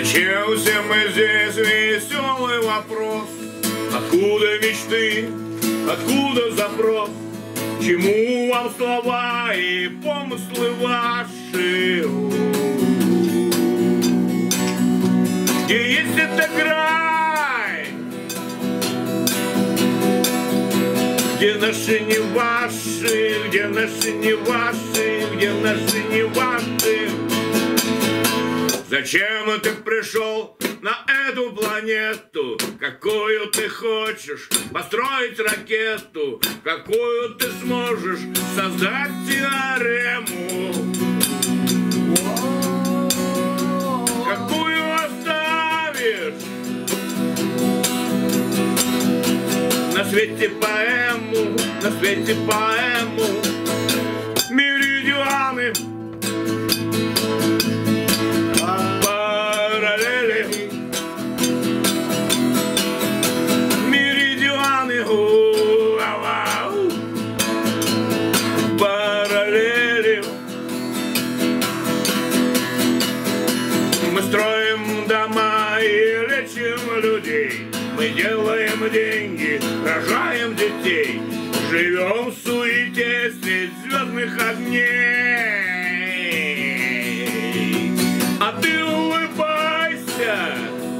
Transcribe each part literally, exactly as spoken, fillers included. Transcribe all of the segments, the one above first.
Зачем все мы здесь? Веселый вопрос. Откуда мечты? Откуда запрос? Чему вам слова и помыслы ваши? Где есть этот край, где наши не ваши, где наши не ваши, где наши не ваши? Зачем ты пришел на эту планету? Какую ты хочешь построить ракету? Какую ты сможешь создать теорему? Какую оставишь на свете поэму, на свете поэму? Меридианы, строим дома и лечим людей. Мы делаем деньги, рожаем детей. Живем в суете средь звездных огней. А ты улыбайся,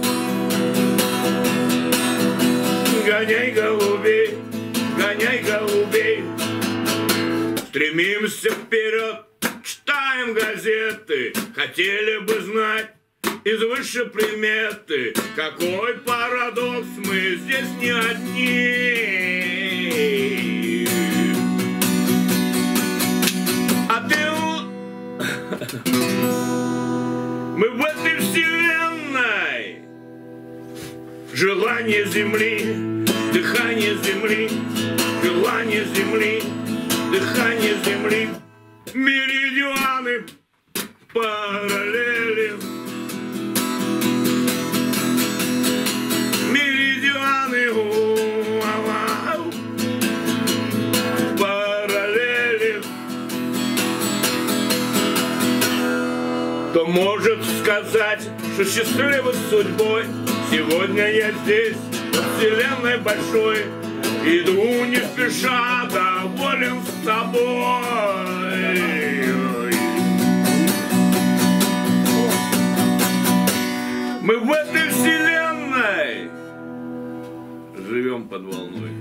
гоняй голубей, гоняй голубей. Стремимся вперед, читаем газеты. Хотели бы знать из высшей приметы, какой парадокс, мы здесь не одни. А ты... Мы в этой вселенной. Желание земли, дыхание земли, желание земли, дыхание земли. Меридианы, параллели. Кто может сказать, что счастливой судьбой сегодня я здесь, во вселенной большой, иду не спеша, доволен с собой. Мы в этой вселенной живем под волной.